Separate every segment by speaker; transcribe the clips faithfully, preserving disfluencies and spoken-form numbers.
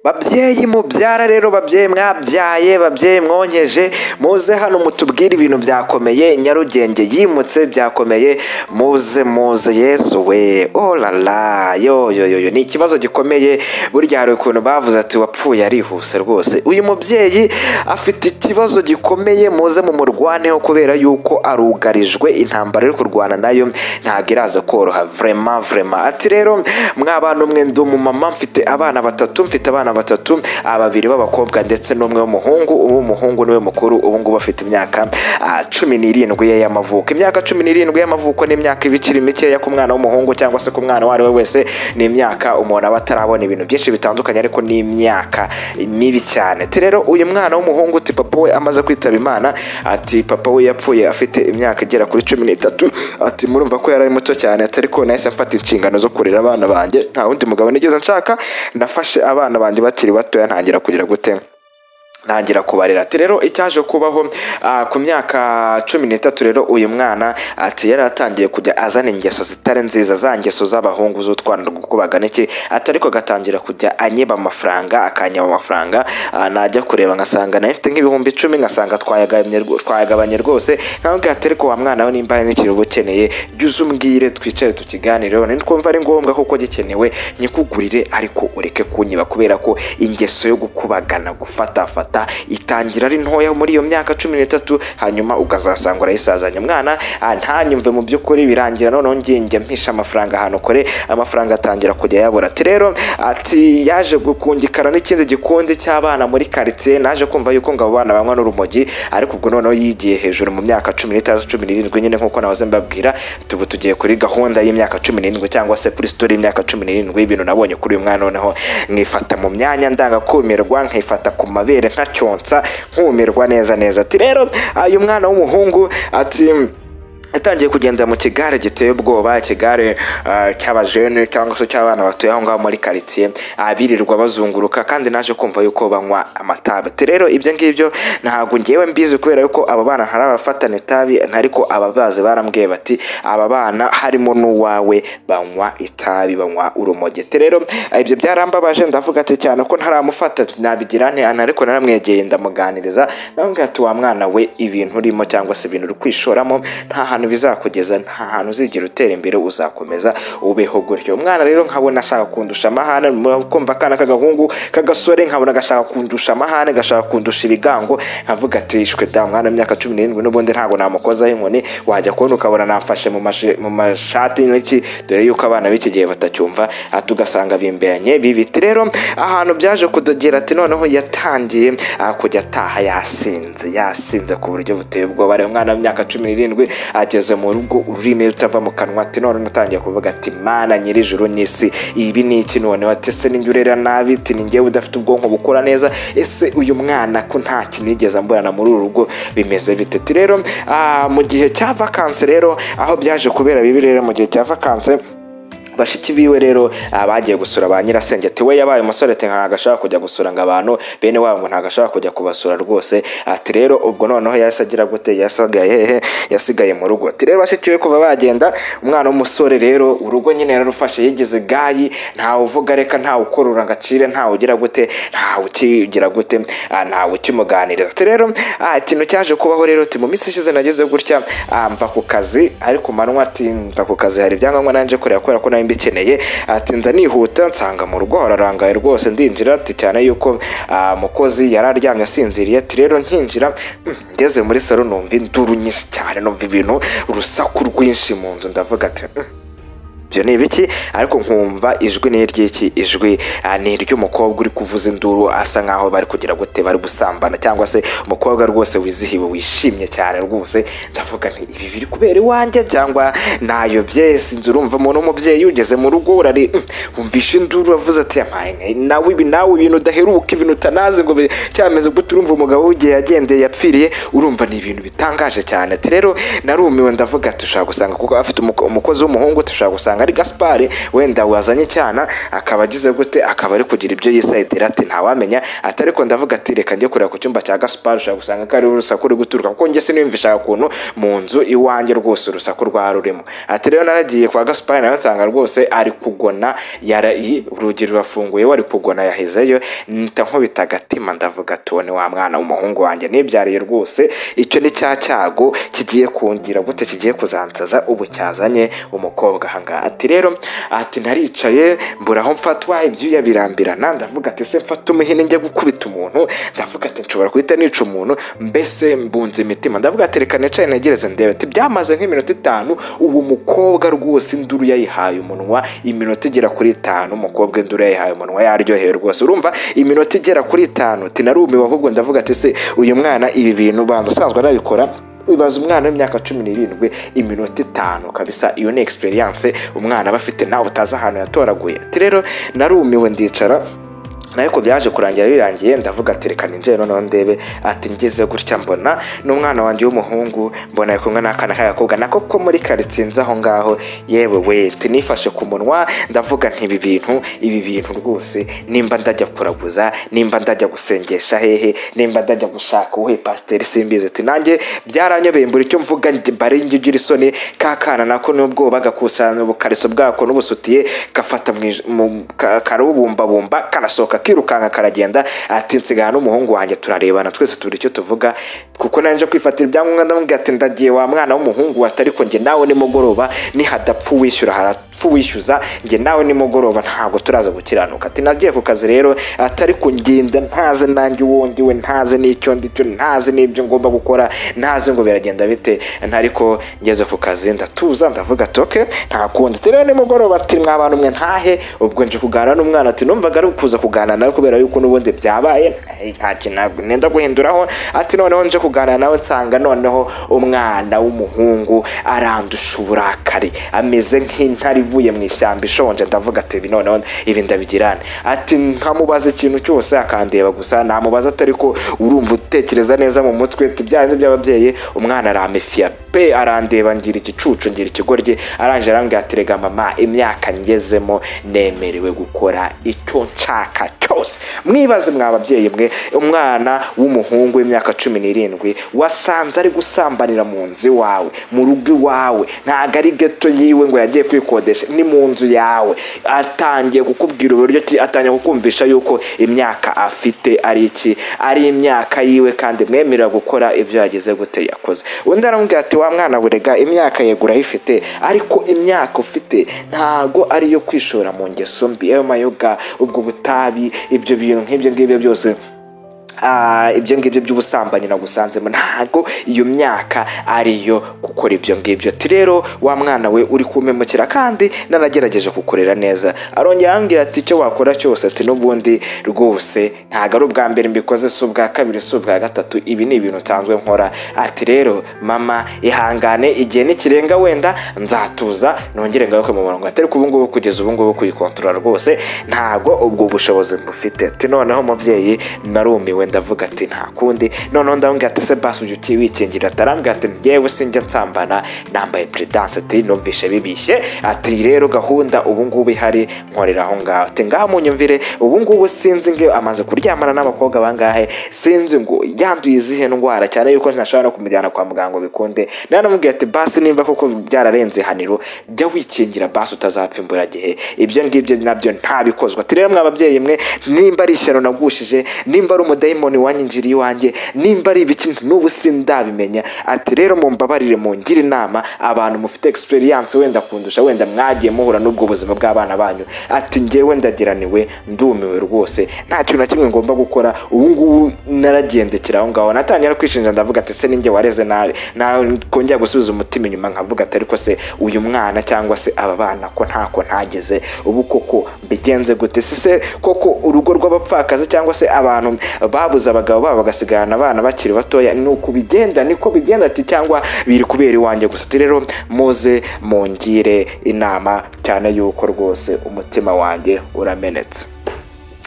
Speaker 1: babyeyi mubyara rero, babyeyi mwabyaye, babyeyi mwonkeje, muze hano mutubwire ibintu byakomeye. Nyarugenge yimutse byakomeye, muze muze Yesu we. Oh la la, yo yo yo, ni ikibazo gikomeye. Burya hari ukuntu bavuze ati wapfuye arihuse rwose. Uyu mubyeyi afite ikibazo gikomeye, muze mu murwaneho kubera yuko arugarijwe. Intambara iri kurwana nayo ntabwo iraza koroha, vraiment vraiment. Ati rero mw'abantu mwe, ndi umumama mfite abana batatu, mfite abana batatu, ababiri b'abakobwa ndetse n'umwe w'umuhungu. Ubu umuhungu niwe mukuru, ubu ngubu afite imyaka cumi n'irindwi y'amavuko. Imyaka cumi n'irindwi y'amavuko ni imyaka ibikiri mikeya ku mwana w'umuhungu cyangwa se ku mwana wari we wese. Ni imyaka umuntu aba atarabona ibintu byinshi bitandukanye, ariko ni imyaka mibi cyane. Ati rero uyu mwana w'umuhungu, ati papa we amaze kwitaba Imana, ati papa we yapfuye afite imyaka igera kuri cumi n'itatu. Ati murumva ko yari muto cyane. Ati ariko nahise mfata inshingano zo kurera abana banjye, nta wundi mugabo nigeze nshaka, nafashe abana banjye bakiri batoya ntangira kugira gute ntangira kubarera. Ati rero icyaje kubaho ku myaka cumi n'itatu rero uyu mwana ati yari atangiye kujya azana ingeso zitari nziza, za ngeso z'abahungu z'utwana gukubagana iki. Ati ariko gatangira kujya anyeba amafaranga, akanyeba amafaranga, najya kureba ngasanga nayo ifite nk'ibihumbi icumi, ngasanga twayagabanye rwose. Nkabwira ati ariko wa mwana we, nimba hari n'ikintu ukeneye jya umbwire twicare tukiganireho, nitwumva ari ngombwa kuko gikenewe nyikugurire, ariko ureke kunyiba, kubera ko ingeso yo gukubagana gufata fata itangira ari ntoya muri iyo myaka cumi n'itatu, hanyuma ukazasanga urayisazanye. Umwana ntanyumve mu by'ukuri, birangira noneho ngiye mpisha amafaranga ahantu kure, amafaranga atangira kujya yabura. Ati rero ati yaje gukungikana n'ikindi gikundi cy'abana muri quartier, naje kumva yuko ngo abo bana banywa n'urumogi, ariko ubwo noneho yigiye hejuru mu myaka cumi n'itatu cumi n'irindwi nyine nkuko nahoze mbabwira. Tubu tugiye kuri gahunda y'imyaka cumi n'irindwi cyangwa se kuri story y'imyaka cumi n'irindwi. Ibintu nabonye kuri uyu mwana noneho mwifata mu myanya ndanga kumirwa, nkifata ku mabere nkacyonsa, nkumirwa neza neza. Ati rero uyu mwana w'umuhungu ati yatangiye kugenda mu kigare giteye ubwoba, ikigare cy'abajene cyangwa se cy'abana batuye aho ngaho muri quartier, abirirwa bazunguruka, kandi naje kumva yuko banywa amatabi. Ati rero ibyo ngibyo ntabwo ngewe mbizi, kubera yuko aba bana hari abafatana itabi, ariko ababazi barambwiye bati aba bana harimo n'uwawe banywa itabi, banywa urumogi. Ati rero ibyo byarambabaje, ndavuga ati cyane ko ntaramufata nabigira nte, ariko naramwegeye ndamuganiriza, ndamubwira ati wa mwana we, ibintu urimo cyangwa se ibintu uri kwishoramo nta bizakugeza, nta hantu uzigira utera imbere, uzakomeza ubeho gutyo. Umwana rero nkabona ashaka kundusha amahane, kumva akana k'agahungu k'agasore nkabona gashaka kundusha amahane, gashaka kundusha ibigango, nkavuga ati ishwe da, mwana w'imyaka cumi n'irindwi n'ubundi ntabwo namukozaho inkoni. Wajya kubona ukabona namfashe mu mashati n'iki, dore yuko abana b'iki gihe batacyumva, tugasanga bimberanye bibiti. Rero ahantu byaje kudogera, ati noneho yatangiye kujya ataha yasinze, yasinze ku buryo buteye ubwoba. Rero umwana w'imyaka cumi n'irindwi ageze mu rugo ururimi rutava mu kanwa. Ati none natangiye kuvuga ati Mana nyir'ijuru n'isi, ibi ni iki none? Ati se ninjye urera nabi? Ati ni njyewe udafite ubwonko bukora neza? Ese uyu mwana ko nta kintu yigeze mbonana muri uru rugo, bimeze bite? Ati rero mu gihe cya vacances rero, aho byaje kubera bibi rero mu gihe cya vacances, bashiki biwe rero bagiye gusura ba nyirasenge. Ati we yabaye umusore, ati ntago ashaka kujya gusura ngo abantu bene wabo, ngo ntago ashaka kujya kubasura rwose. Ati rero ubwo noneho yasagira gute, yasagaye hehe, yasigaye mu rugo. Ati rero bashiki we kuva bagenda, umwana w'umusore rero urugo nyine yarufashe, yigize gayi, ntawe uvuga reka, ntawe ukorora ngacire, ntawe ugira gute, ntawe ukigira gute, ntawe ukimuganiriza. Ati rero ikintu cyaje kubaho rero, ati mu minsi ishize nageze gutya mva ku kazi, ariko manwa ati mva ku kazi hari ibyangombwa nanje kureba, kubera ko nayo mbikeneye. Ati nza nihuta nsanga mu rugo hararangaye rwose, ndinjira. Ati cyane yuko umukozi yari aryamye asinziriye. Ati rero nkinjira, ngeze muri salo numva induru nyinshi cyane, numva ibintu urusaku rwinshi mu nzu, ndavuga ati byo ni ibiki? Ariko nkumva ijwi ni iry'iki, ijwi ni iry'umukobwa uri kuvuza induru, asa nkaho bari kugira gute, bari gusambana, cyangwa se umukobwa rwose wizihiwe wishimye cyane rwose. Ndavuga nti ibi biri kubera iwanjye cyangwa nayo byese? Inzu urumva umuntu w'umubyeyi ugeze mu rugo urari umvisha induru, avuze ati nawe ibi nawe ibintu udaheruka, ibintu utanazi ngo cyameze gute. Urumva umugabo w'igihe yagendeye yapfiriye, urumva ni ibintu bitangaje cyane. Ati rero narumiwe, ndavuga ati ushaka gusanga kuko afite umukozi w'umuhungu, tushaka gusanga ugasanga ari Gaspard wenda wazanye cyana akaba agize gute akaba ari kugira ibyo yisayidira ati ntawamenya ati ariko ndavuga ati reka njye kureba ku cyumba cya Gaspard ushaka gusanga ko ari urusaku ruri guturuka kuko njye siniyumvisha ukuntu mu nzu iwanjye rwose urusaku rwa rurimo. Ati rero naragiye kwa Gaspard nawe nsanga rwose ari kugona yari urugi rurafunguye wari kugona yahezeyo nita nkubita agatima ndavuga tone wa mwana w'umuhungu wanjye nibyariye rwose icyo ni cya cyago kigiye kungira gute kigiye kuzansaza ubu cyazanye umukobwa hanga. Ati rero ati naricaye mbura aho mfatwa ibyuya birambirana ndavuga ati se mfata umuhini njye gukubita umuntu ndavuga ati nshobora kuhita nica umuntu mbese mbunze imitima ndavuga ati reka nicaye negereze ndebe ati byamaze nk'iminota itanu ubu mukobwa rwose induru yayihaye umunwa iminota igera kuri itanu umukobwa induru yayihaye umunwa yaryoheye rwose urumva iminota igera kuri itanu tinarumiwe ahubwo ndavuga ati se uyu mwana ibi bintu banza asanzwe arabikora ibaza umwana w'imyaka cumi n'irindwi iminota itanu kabisa iyo ni experience umwana aba afite nawe utazi ahantu yatoraguye. Ati rero narumiwe ndicara nariko byaje kurangira birangiye ndavuga ati reka ninje none ndebe ati ngeze gutya mbona n'umwana wanjye w'umuhungu mbona kumwe n'akana k'agakobwa nako ko muri karitsinza aho ngaho yewe we tinifashe ku munwa ndavuga nti ibi bintu ibi bintu rwose nimba ndajya kuraguza nimba ndajya gusengesha hehe nimba ndajya gushaka uhe pasteur simbize ati nanjye byaranyobeye mbura icyo mvuga bare ngigira isoni kakana nako nubwo bagakusana ubukariso bwako n'ubusutiye gafata mu karubumba bumba kanasoka kirukanka karagenda ati nsigana n'umuhungu wanjye turarebana twese turi icyo tuvuga kuko nanje kwifatira ibyangombwa ndamubwira ati ndagiye wa mwana w'umuhungu atari ko nge nawe ni mugoroba ni hadapfu wishyura harapfu wishyuza nge nawe ni mugoroba ntabwo turaza gukiranuka. Ati nagiye ku kazi rero atari ko ngenda ntaze nanjye wongiwe ntaze n'icyo ndicyo ntaze n'ibyo ngomba gukora ntaze ngo biragenda bite ntariko ngeze ku kazi ndatuza ndavuga ati okay nta kundi rero ni mugoroba ati mwabana umwe ntahe ubwo nje kugana n'umwana ati numvaga ari kuza kugana nawe kubera yuko nubundi byabaye nta kintu nenda guhinduraho. Ati noneho nje kugana nawe nsanga noneho umwana w'umuhungu arandusha uburakari ameze nk'intare ivuye mu ishyamba ishonje ndavuga ati noneho ibi ndabigirane. Ati nkamubaza ikintu cyose akandeba gusa namubaza atari ko urumva utekereza neza mu mutwe ati byanze by'ababyeyi umwana aramefia pe arandeba ngira igicucu ngira ikigorye aranje arambwira ati rega mama imyaka ngezemo nemerewe gukora icyo nshaka cyose. Mwibaze mwababyeyi mwe umwana w'umuhungu w'imyaka cumi n'irindwi wasanze ari gusambanira mu nzu wawe mu rugo iwawe ntago ari geto yiwe ngo yagiye kwikodesha ni mu nzu yawe atangiye kukubwira uburyo ki atangiye kukumvisha yuko imyaka afite ari iki ari imyaka yiwe kandi mwemerera gukora ibyo yagize gute yakoze. Undi arambwira ati wa mwana burega imyaka yegura ifite ariko imyaka ufite ntago ari yo kwishora mu ngeso mbi ayo mayoga ubwo butabi ibyo bintu nk'ibyo ngibyo byose ah ibyo ngibyo by'ubusambanyi nagusanzemo ntago iyo myaka ariyo gukora ibyo ngibyo. Ati rero wa mwana we uri kumemukira kandi nanagerageje kukurera neza. Arongera ambwira ati cyo wakora cyose ati nubundi rwose ntago ari ubwa mbere mbikoze si ubwa kabiri si ubwa gatatu ibi ni ibintu nsanzwe nkora. Ati rero mama ihangane igihe nikirenga wenda nzatuza nongere ngaruke mu murongo atari kubu ngubu kugeza ubu ngubu kuyikontrola rwose ntago ubwo bushobozi mbufite. Ati noneho mubyeyi narumiwe ndavuga ati nta kundi noneho ndambwira ati se basi ujye ukiwikingira atarambwira ati yewe sinjya nsambana nambaye prudence ati numvishe bibishye. Ati rero gahunda ubu ngubu ihari nkorera aho ngaho ati ngaha munyumvire ubu ngubu sinzi ngo amaze kuryamana n'abakobwa bangahe sinzi ngo yanduye izihe ndwara cyane yuko ntashobora no kumujyana kwa muganga bikunde. Nanamubwira ati basi nimba koko byararenze haniro jya wikingira basi utazapfa imburagihe ibyo ngibyo nabyo ntabikozwa. Ati rero mwababyeyi mwe nimba ari ishyano nagushije nimba ari umudayimoni wanyinjiriye wanjye nimba ari ibiki n'ubu sindabimenya. Ati rero mumbabarire mungire inama abantu mufite experience wenda kundusha wenda mwagiye muhura n'ubwo buzima bw'abana banyu. Ati ngewe ndagiraniwe ndumiwe rwose nta kintu na kimwe ngomba gukora ubu ngubu naragendekera aho ngaho natangira kwishinja ndavuga ati se ninjye wareze nawe na kongera gusubiza umutima inyuma nkavuga ati ariko se uyu mwana cyangwa se aba bana ko ntako ntageze ubu koko mbigenze gute se koko urugo rw'abapfakazi cyangwa se abantu babuze abagabo babo bagasigana abana bakiri batoya nuko bigenda niko bigenda ati cyangwa biri kubera iwanjye gusa. Ati rero muze mungire inama cyane yuko rwose umutima wanjye uramenetse.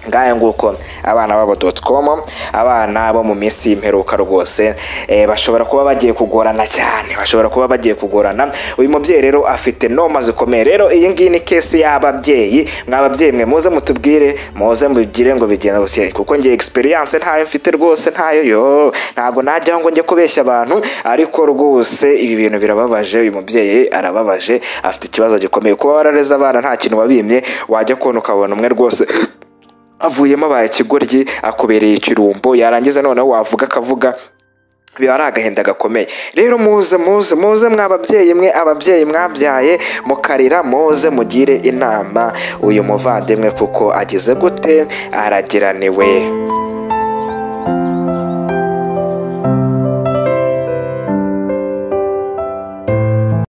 Speaker 1: ngahe nguko abana babo dot com abana bo mu minsi y'imperuka rwose eh, bashobora kuba bagiye kugorana cyane bashobora kuba bagiye kugorana uyu mubyeyi rero afite noma zikomeye rero iyi ngiyi ni case y'ababyeyi mwababyeyi mwe muze mutubwire muze mubigire ngo bigenda gutya kuko ngiye experience ntayo mfite rwose ntayo yo ntago najyaho ngo njye kubeshya abantu ariko rwose ibi bintu birababaje uyu mubyeyi arababaje afite ikibazo gikomeye kuba warareze abana nta kintu wabimye wajya kubona ukabona umwe rwose avuyemo abaye ikigoryi akubereye ikirumbo yarangiza noneho wavuga akavuga biba ari agahinda gakomeye rero muze muze muze mwababyeyi mwe ababyeyi mwabyaye mukarira muze mugire inama uyu muvandimwe kuko agize gute aragiraniwe.